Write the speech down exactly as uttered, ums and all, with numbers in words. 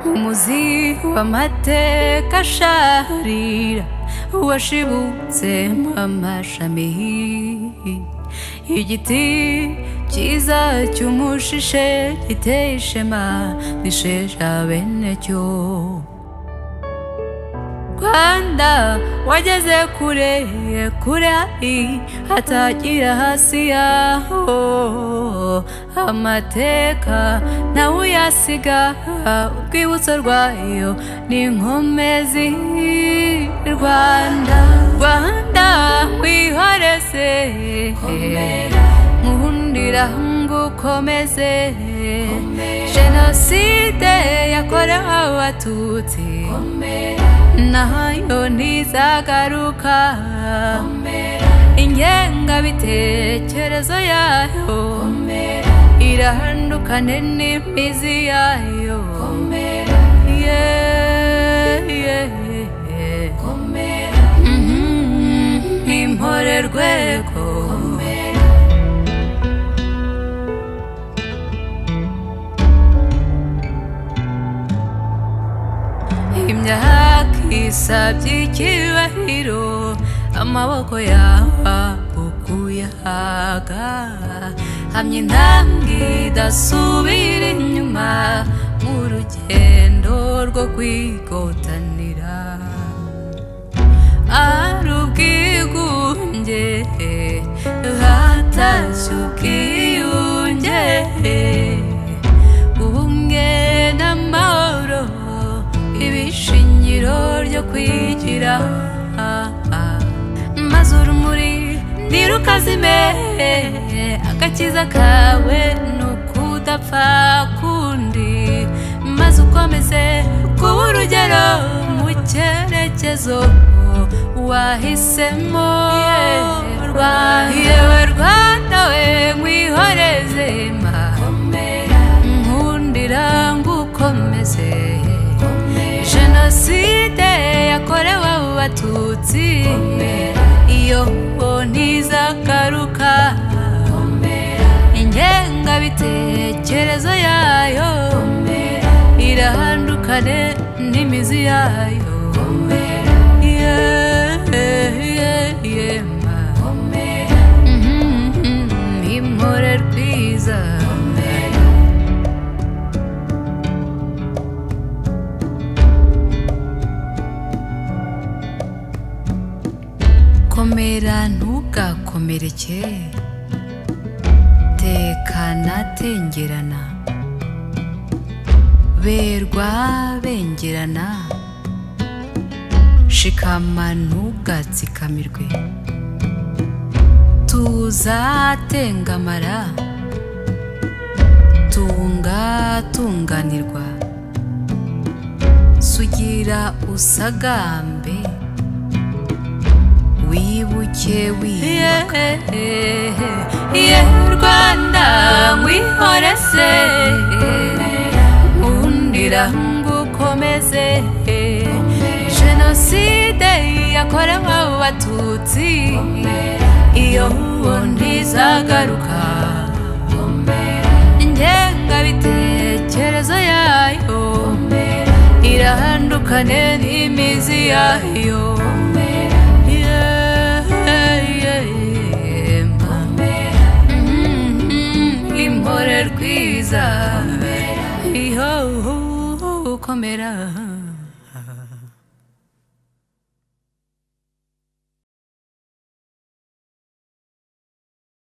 umuzi w'amateka asharira washibutsemo amashami, igiti cyiza cy'umushishe giteye ishema n'isheja bene cyo. Rwanda wageze kure kure hatagira hasi yaho, amateka nawe uyasiga, urwibutso rwayo n'inkomezi. Rwanda Rwanda wihoreze, nkundira ngukomeze, jenoside yakorewe abatutsi nayo ntizagaruka, ingengabitekerezo yayo irahandukane n'imizi yayo. Impore rwego, imyaka isabye icyubahiro, amaboko yawe ukuyaga, hamya intambwe idasubira inyuma mu rugendo rwo kwigotanira. Ari ubwigunge hatashye ubwiyunge, ubumwe n'amahoro ibishingiro ryo kwigira, maze urumuri ntirukazime, agakiza kawe n'ukudapfa kundi, maze ukomeze kuba urugero mu cyerekezo wahisemo. Yewe Rwanda we mwihoreze, nkundira ngukomeze, jenoside yakorewe abatutsi iyo ntizagaruka, ingengabitekerezo yayo irahandukane n'imizi yayo. Impore rwiza, komera ntugakomereke, tekana tengerana, berwa bengerana, shikama ntugatsikamirwe, tuzatengamara, tunga tunganirwa, sugira usagambe, wibuke wiyubaka. Rwanda mwihoreze, nkundira ngukomeze, jenoside yakorewe abatutsi iyo ntizagaruka, ingengabitekerezo yayo irahandukane n'imizi yayo. Impore rwiza, komera.